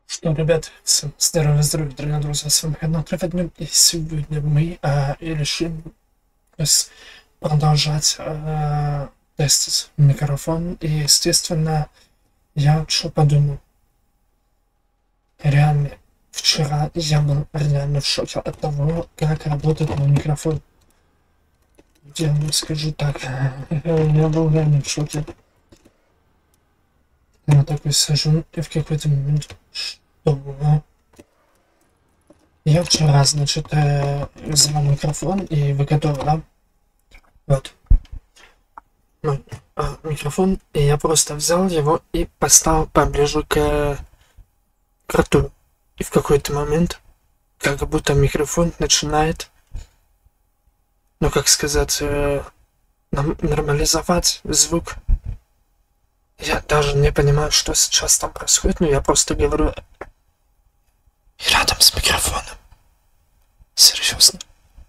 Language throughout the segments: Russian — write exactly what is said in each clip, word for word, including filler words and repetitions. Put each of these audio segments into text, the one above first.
Что, ребят, всем здорово, здорово, дорогие друзья, с вами канал Трефеднем, и сегодня мы а, решим с- продолжать а, тестить микрофон, и, естественно, я что подумал, реально, вчера я был реально в шоке от того, как работает мой микрофон. Я вам скажу так, я был реально в шоке. Я такой сижу, и в какой-то момент, что... Я вчера, значит, э, взял микрофон, и вы готовы, да? Вот. Мой а, микрофон, и я просто взял его и поставил поближе к, к рту. И в какой-то момент, как будто микрофон начинает, ну как сказать, э, нам- нормализовать звук. Я даже не понимаю, что сейчас там происходит, но я просто говорю и рядом с микрофоном. Серьезно.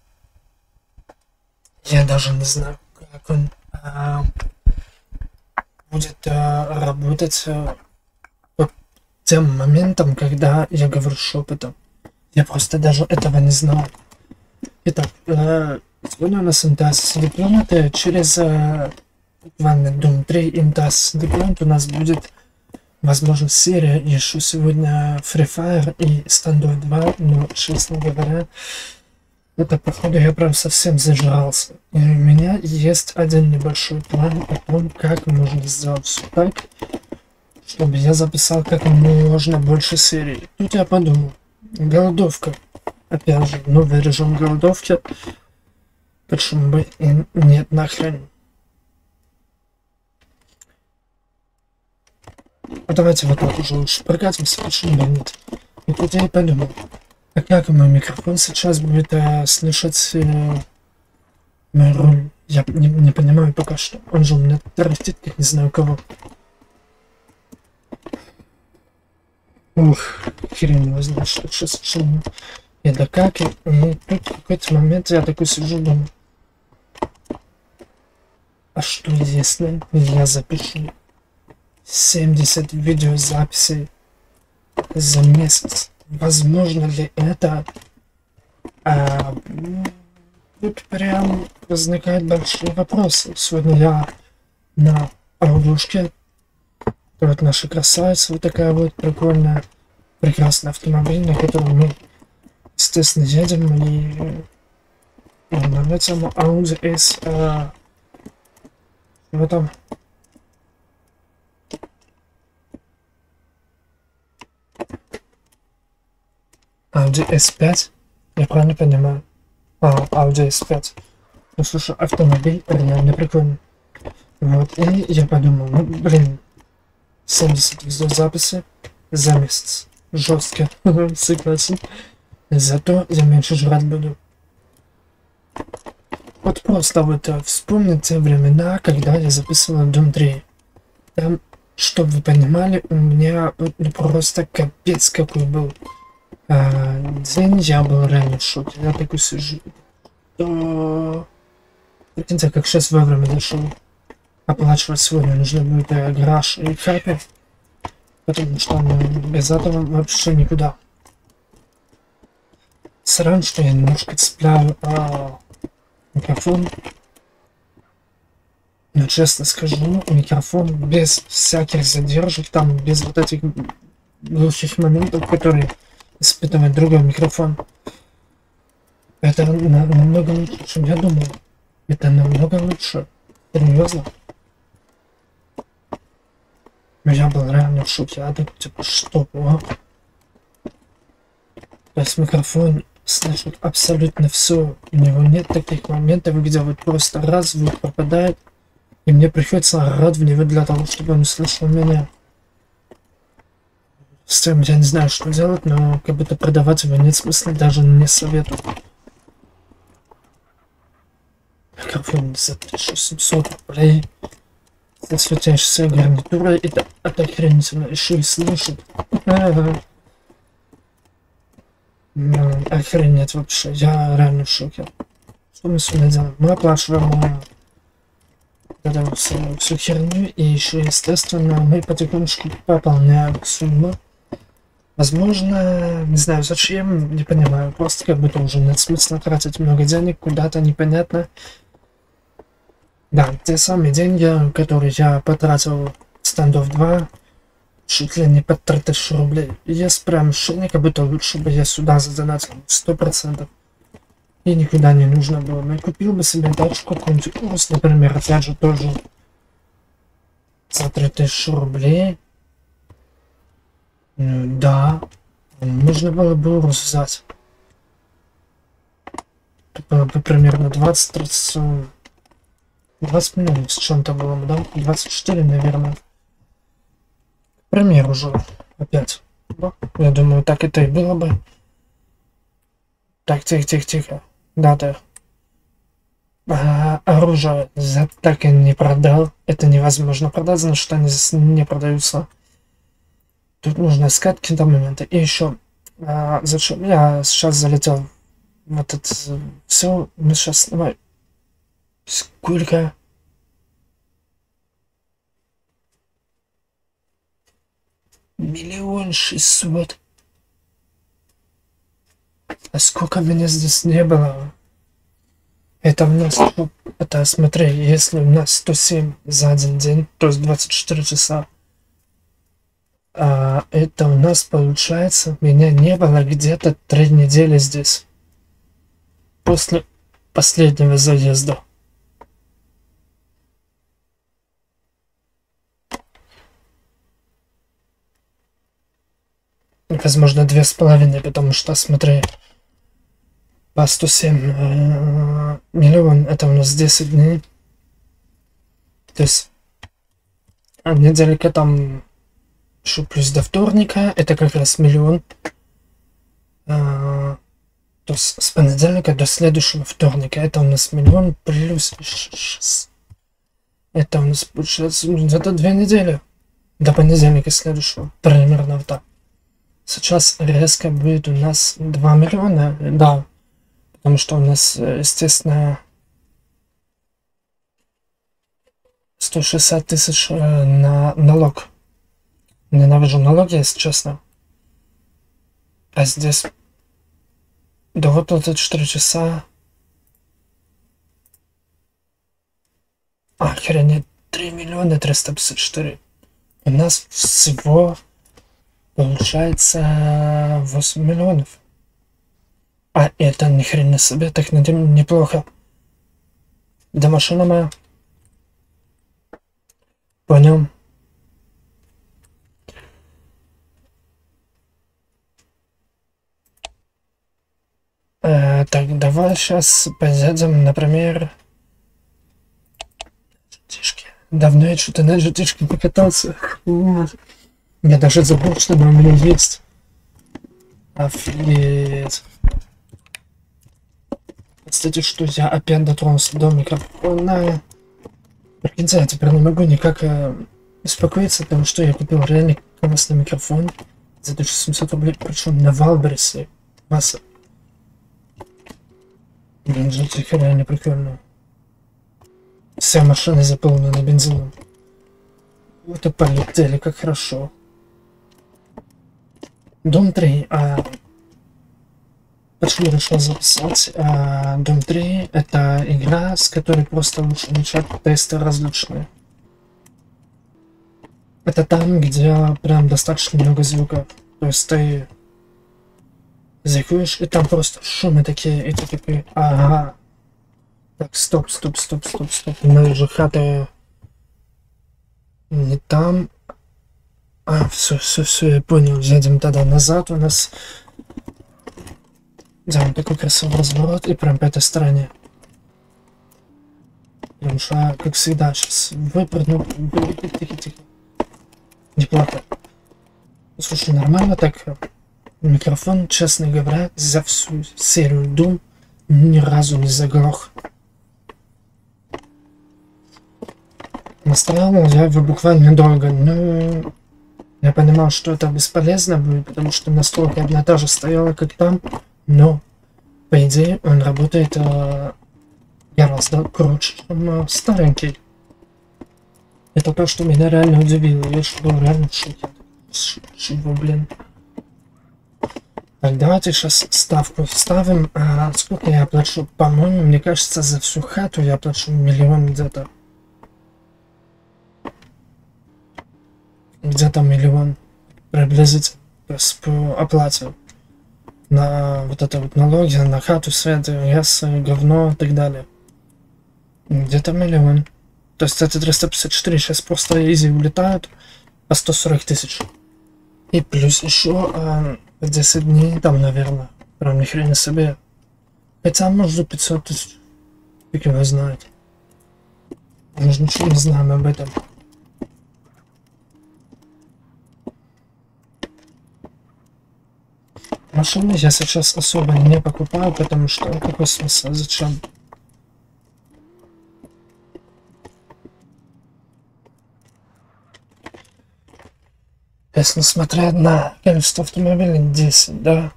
Я даже не знаю, как он а, будет а, работать а, по тем моментам, когда я говорю шепотом. Я просто даже этого не знал. Итак, а, сегодня у нас МТАС дипломат, и через а, буквально дом три МТАС дипломат у нас будет, возможно, серия еще сегодня Free Fire и Standoff два, но, честно говоря, это, походу, я прям совсем зажрался. И у меня есть один небольшой план о том, как можно сделать все так, чтобы я записал как можно больше серий. Тут я подумал, голодовка. Опять же, новый режим голодовки. Почему бы и нет нахрен. А давайте вот так уже лучше прокатимся, почему бы нет. И тут я и подумал, а как мой микрофон сейчас будет э, слышать э, мой руль? Я не, не понимаю пока что. Он же у меня тарахтит, как не знаю кого. Ух, хрен его знает, что сейчас шумно. И да как, и, и тут в какой-то момент я такой сижу, думаю, а что если я запишу семьдесят видеозаписей за месяц? Возможно ли это? А, м, тут прям возникают большие вопросы. Сегодня я на Аудушке. Вот наша красавица, вот такая вот прикольная, прекрасный автомобиль, на котором мы, естественно, едем. И э, на этом Audi S, а, в этом Audi эс пять, я правильно понимаю? А, Audi эс пять. Ну слушай, автомобиль реально прикольный. Вот, и я подумал, ну блин, семьдесят видеозаписей за месяц. Жестко, согласен. Зато я меньше жрать буду. Вот просто вот э, вспомнить те времена, когда я записывал Дом три. Там, чтобы вы понимали, у меня вот, ну, просто капец какой был а, день. Я был реально в шоке. Я такой сижу. Да. Прикиньте, как сейчас вовремя дошел. Оплачивать сегодня нужно будет э, гараж и хаппи. Потому что ну, без этого вообще никуда. Срань, что я немножко цепляю а, микрофон. Но честно скажу, микрофон без всяких задержек, там без вот этих глухих моментов, которые испытывает другой микрофон. Это на- намного лучше, чем я думал. Это намного лучше. Серьезно. Но я был реально в шоке. Я такой, типа, что? А? То есть микрофон слышит абсолютно все. У него нет таких моментов, где вот просто раз звук пропадает, и мне приходится орать в него для того, чтобы он услышал меня. С тем я не знаю, что делать, но как будто продавать его нет смысла, даже не советую. Микрофон за тысячу семьсот рублей. Со светящейся гарнитурой. Это, это охренительно. Еще и слышит. Ага. Ну, охренеть вообще. Я реально в шоке. Что мы сегодня делаем? Мы оплачиваем э, вот эту всю, всю херню. И еще, естественно, мы потихонечку пополняем сумму. Возможно, не знаю зачем, не понимаю. Просто как будто уже нет смысла тратить много денег куда-то непонятно. Да, те самые деньги, которые я потратил в Standoff два, чуть ли не под три тысячи рублей. Есть прям ощущение, как будто лучше бы я сюда задонатил сто процентов. И никуда не нужно было. Но я купил бы себе тачку, какой-нибудь курс, например, опять же тоже за три тысячи рублей. Ну, да, нужно было бы урус взять. Это было бы примерно двадцать-тридцать двадцать минут с чем-то было бы, да? двадцать четыре, наверное. К примеру же, опять. Да? Я думаю, так это и было бы. Так, тихо, тихо, тихо. Да-да. А, оружие за так и не продал. Это невозможно продать, значит, они здесь не продаются. Тут нужно искать какие-то моменты. И еще, а, зачем я сейчас залетел вот это все, мы сейчас снимаем. Сколько? Миллион шестьсот. А сколько меня здесь не было? Это у нас, это смотри, если у нас сто семь за один день, то есть двадцать четыре часа. А, это у нас получается, меня не было где-то три недели здесь. После последнего заезда. Возможно, две с половиной, потому что, смотри, по сто семь э, миллион, это у нас десять дней. То есть, а неделька там еще плюс до вторника, это как раз миллион. А, то есть с понедельника до следующего вторника, это у нас миллион плюс шесть. Это у нас получается где-то две недели до понедельника следующего, примерно вот так. Сейчас резко будет у нас два миллиона, да, потому что у нас, естественно, сто шестьдесят тысяч на налог. Ненавижу налоги, если честно. А здесь до выплаты четыре часа. Охренеть, три миллиона триста пятьдесят четыре. У нас всего получается восемь миллионов. А это ни хрена себе, так неплохо. Да машина моя. Понял. Э, так, давай сейчас поедем, например... Джитишки. Давно я что-то на джитишке покатался. Я даже забыл, что она у меня есть. Офигеть. Кстати, что я опять дотронулся до микрофона. Прикиньте, я теперь не могу никак э, успокоиться, потому что я купил реально классный микрофон за тысячу семьсот рублей, причем на Валбересе. Масса. Блин, джитиха реально прикольно. Вся машина заполнена бензином. Вот и полетели, как хорошо. Дом три. А... Почему решил записать? А... Дом три это игра, с которой просто лучше начать тесты различные. Это там, где прям достаточно много звука. То есть ты заходишь, и там просто шумы такие, и ты такой, ага. Так, стоп, стоп, стоп, стоп, стоп. Мы же хаты не там. А, все, все, все, я понял. Едем тогда назад. У нас делаем такой красивый разворот и прям по этой стороне. Потому что, как всегда, сейчас выпрыгну. Тихо, тихо. Неплохо. Слушай, нормально так. Микрофон, честно говоря, за всю серию Doom ни разу не заглох. Настраивал я его буквально долго, но я понимал, что это бесполезно будет, потому что настройка одна та же стояла, как там, но по идее он работает э, гораздо круче, чем э, старенький. Это то, что меня реально удивило. Я же был реально в шоке. Чего, блин? Так, давайте сейчас ставку ставим. А сколько я плачу? По-моему, мне кажется, за всю хату я плачу миллион где-то. Где-то миллион приблизительно. То есть по оплате. На вот это вот налоги, на хату, свет, газ, говно и так далее. Где-то миллион. То есть эти триста пятьдесят четыре сейчас просто изи улетают по сто сорок тысяч. И плюс еще а, десять дней там, наверное. Прям ни хрена себе. Хотя может пятьсот тысяч. Фиг его знает. Мы же ничего не знаем об этом. Машины я сейчас особо не покупаю, потому что какой смысл? Зачем? Если смотреть на количество автомобилей, десять, да?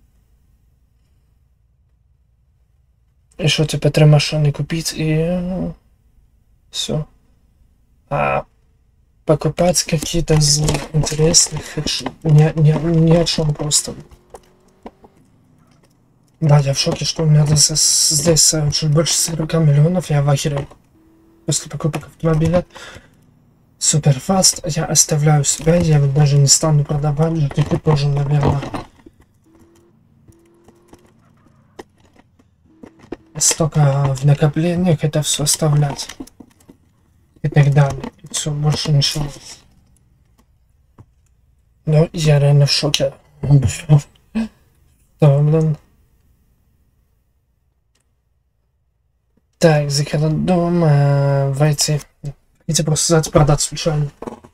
Еще типа три машины купить и ну, все. А покупать какие-то из интересных ни, ни, ни о чем просто. Да, я в шоке, что у меня здесь, здесь чуть больше сорок миллионов, я в ахере. После покупок автомобиля. Суперфаст я оставляю себя, я даже не стану продавать, ждите тоже, наверное. Столько в накоплениях это все оставлять. И так далее. И все, больше ничего. Но я реально в шоке. Да, блин. Так, заказать дом, э, войти. Хотите просто взять продать случайно.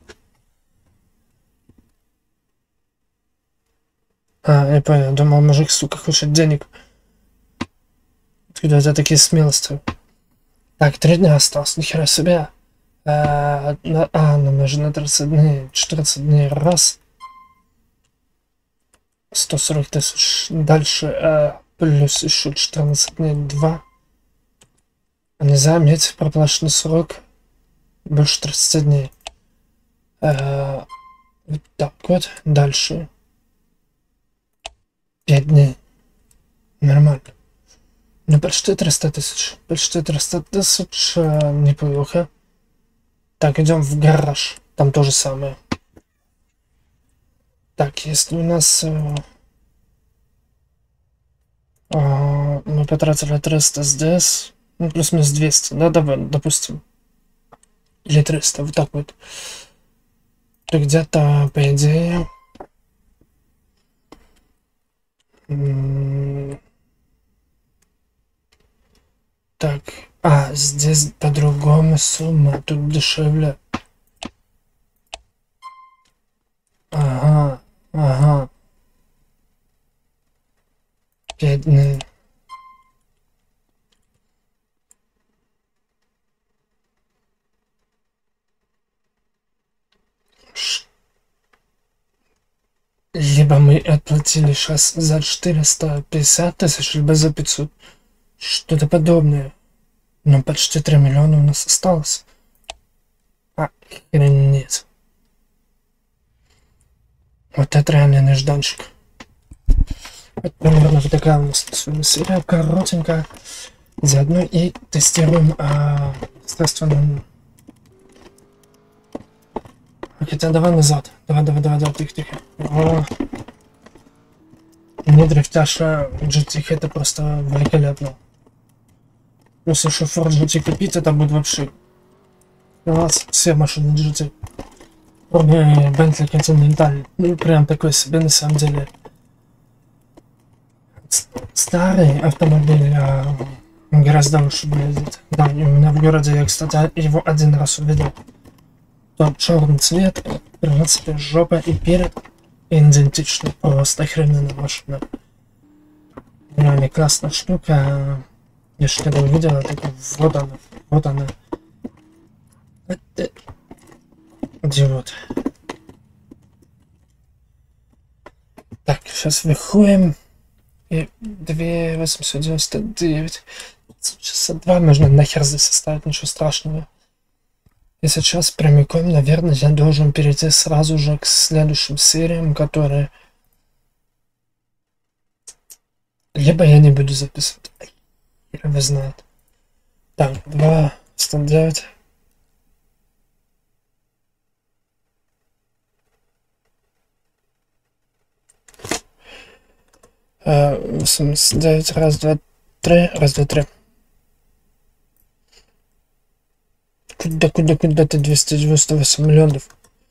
А, я понял, думал, мужик, сука, хочет денег. Откуда это такие смелости? Так, три дня осталось, нихера себе. А, на, а, нам нужно на тридцать дней, четырнадцать дней, раз. сто сорок тысяч. Дальше, а, плюс еще четырнадцать дней, два. Нельзя иметь проплаченный срок больше тридцати дней. А, вот так вот. Дальше. пять дней. Нормально. Ну, почти триста тысяч. Почти триста тысяч. А, неплохо. Так, идем в гараж. Там то же самое. Так, если у нас... А, а, мы потратили триста здесь... Ну, плюс-минус двести, да, давай, допустим. Или триста, вот так вот. То где-то, по идее... Так, а, здесь по-другому сумма, тут дешевле. Ага, ага. Пять дней. Либо мы отплатили сейчас за четыреста пятьдесят тысяч, либо за пятьсот. Что-то подобное. Но почти три миллиона у нас осталось. Охренеть. Вот это реально нежданчик. Вот примерно вот такая у нас сегодня серия, коротенькая. Заодно и тестируем, а, естественно. Хотя давай назад. Давай, давай, давай, давай, тихо, тихо. О. Не дрифтяша джи ти это просто великолепно. Плюс еще Ford джи ти купить, это будет вообще класс. Все машины джи ти. Кроме Bentley Continental. Ну, прям такой себе на самом деле. Старый автомобиль а, гораздо лучше выглядит. Да, у меня в городе, я, кстати, его один раз увидел. Тот черный цвет, в принципе, жопа и перед идентичны. Просто охрененная машина. Реально классная штука. Я что когда увидел, такой, вот она, вот она. Где вот? Так, сейчас выходим. И две восемьсот девяносто девять. Часа два можно нахер здесь оставить, ничего страшного. И сейчас прямиком, наверное, я должен перейти сразу же к следующим сериям, которые Либо я не буду записывать. Хер знает. Так, два, сто девять. восемьдесят девять, раз, два, три, раз, два, три. Куда, куда, куда ты двести девяносто восемь миллионов?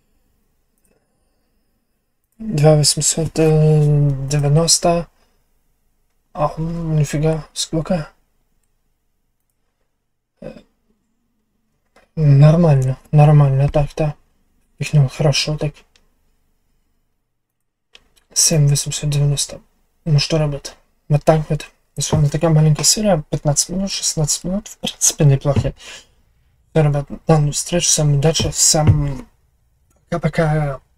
два восемьсот девяносто. Ах, нифига, сколько? Нормально, нормально, так-то. Пихнул хорошо так. семь восемьсот девяносто. Ну что, ребят, вот так вот. С вами такая маленькая серия, пятнадцать минут, шестнадцать минут, в принципе, неплохо. Все, ребят, до новых встреч, всем удачи, всем пока-пока.